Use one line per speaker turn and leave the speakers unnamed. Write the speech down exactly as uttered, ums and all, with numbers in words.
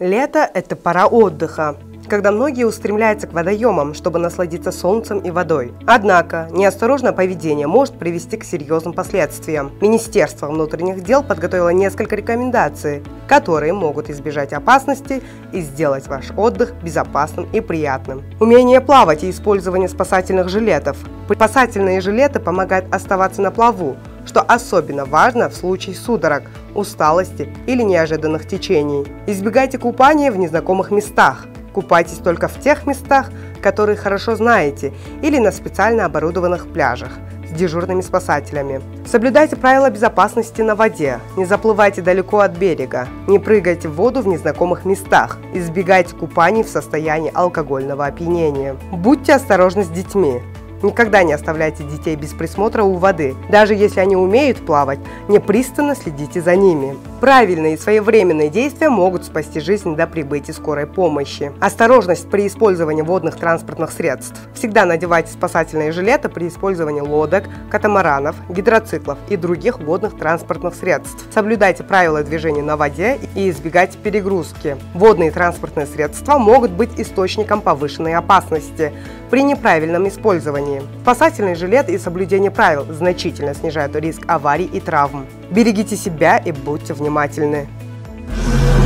Лето – это пора отдыха, когда многие устремляются к водоемам, чтобы насладиться солнцем и водой. Однако неосторожное поведение может привести к серьезным последствиям. Министерство внутренних дел подготовило несколько рекомендаций, которые могут избежать опасностей и сделать ваш отдых безопасным и приятным. Умение плавать и использование спасательных жилетов. Спасательные жилеты помогают оставаться на плаву, что особенно важно в случае судорог, усталости или неожиданных течений. Избегайте купания в незнакомых местах. Купайтесь только в тех местах, которые хорошо знаете, или на специально оборудованных пляжах с дежурными спасателями. Соблюдайте правила безопасности на воде, не заплывайте далеко от берега, не прыгайте в воду в незнакомых местах, избегайте купаний в состоянии алкогольного опьянения. Будьте осторожны с детьми. Никогда не оставляйте детей без присмотра у воды. Даже если они умеют плавать, непрестанно следите за ними. Правильные и своевременные действия могут спасти жизнь до прибытия скорой помощи. Осторожность при использовании водных транспортных средств. Всегда надевайте спасательные жилеты при использовании лодок, катамаранов, гидроциклов и других водных транспортных средств. Соблюдайте правила движения на воде и избегайте перегрузки. Водные транспортные средства могут быть источником повышенной опасности при неправильном использовании. Спасательный жилет и соблюдение правил значительно снижают риск аварий и травм. Берегите себя и будьте внимательны.